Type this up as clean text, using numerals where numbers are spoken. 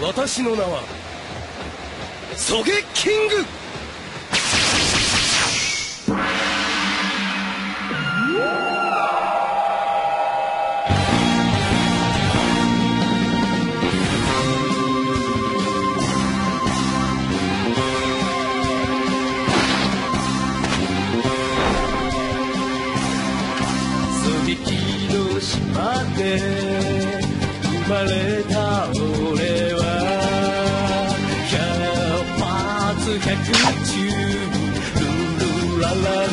私の名はソゲキング。ソゲキの島で生まれた俺は百発百中ルルララ